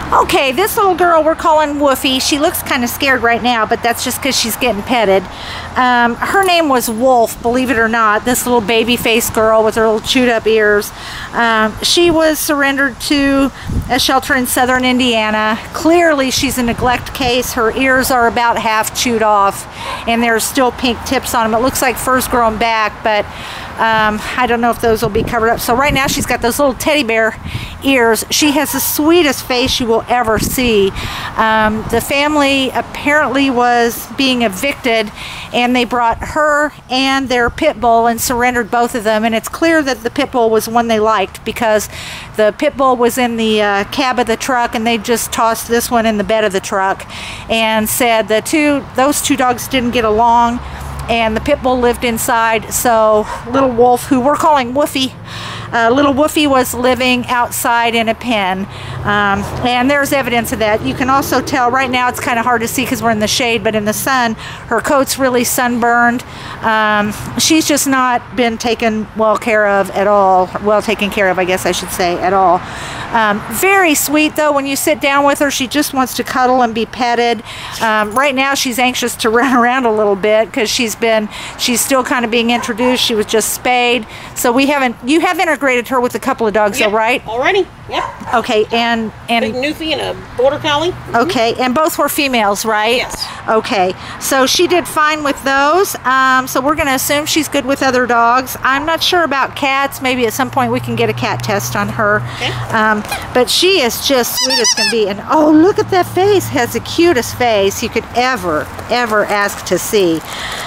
Okay, this little girl we're calling Woofy. She looks kind of scared right now, but that's just because she's getting petted. Her name was Wolf, believe it or not. This little baby-faced girl with her little chewed-up ears. She was surrendered to a shelter in southern Indiana. Clearly, she's a neglect case. Her ears are about half chewed off, and there's still pink tips on them. It looks like fur's growing back, but I don't know if those will be covered up. So right now, she's got those little teddy bear ears. She has the sweetest face you will ever see. The family apparently was being evicted, and they brought her and their pit bull and surrendered both of them. And it's clear that the pit bull was one they liked, because the pit bull was in the cab of the truck, and they just tossed this one in the bed of the truck and said those two dogs didn't get along, and the pit bull lived inside. So little Wolf, who we're calling Woofy, little Woofy was living outside in a pen, and there's evidence of that. You can also tell right now, it's kind of hard to see because we're in the shade, but in the sun, her coat's really sunburned. She's just not been taken well care of at all. Well taken care of, I guess I should say, at all. Very sweet though. When you sit down with her, she just wants to cuddle and be petted. Right now she's anxious to run around a little bit because she's still kind of being introduced. She was just spayed, so you have integrated her with a couple of dogs, yep, though, right? Already, yep. Okay, and Big Newfie and a Border Collie. Okay, and both were females, right? Yes. Okay, so she did fine with those. So we're going to assume she's good with other dogs. I'm not sure about cats. Maybe at some point we can get a cat test on her. Okay. But she is just sweet as can be. And oh, look at that face. Has the cutest face you could ever ask to see.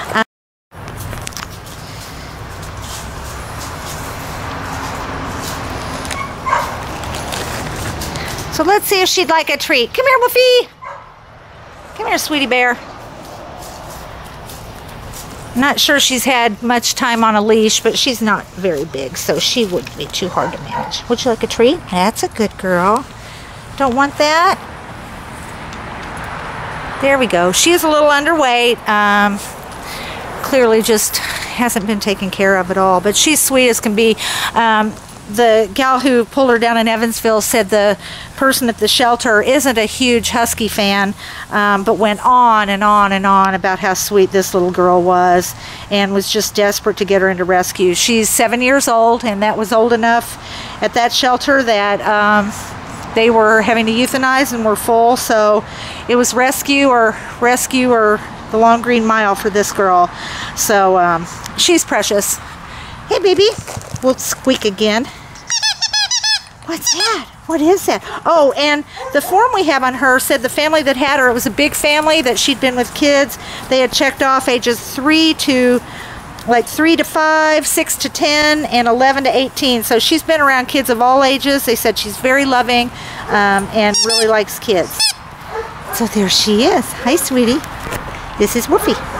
So let's see if she'd like a treat. Come here, Woofy. Come here, sweetie bear. I'm not sure she's had much time on a leash, but she's not very big, so she wouldn't be too hard to manage. Would you like a treat? That's a good girl. Don't want that? There we go. She is a little underweight. Clearly just hasn't been taken care of at all, but she's sweet as can be. The gal who pulled her down in Evansville said the person at the shelter isn't a huge husky fan, but went on and on and on about how sweet this little girl was, and was just desperate to get her into rescue. She's 7 years old, and that was old enough at that shelter that they were having to euthanize and were full, so it was rescue or the long green mile for this girl. So she's precious. Hey, baby. We'll squeak again. What's that? What is that? Oh, and the form we have on her said the family that had her, it was a big family that she'd been with kids. They had checked off ages 3 to 5, 6 to 10, and 11 to 18. So she's been around kids of all ages. They said she's very loving and really likes kids. So there she is. Hi, sweetie. This is Woofy.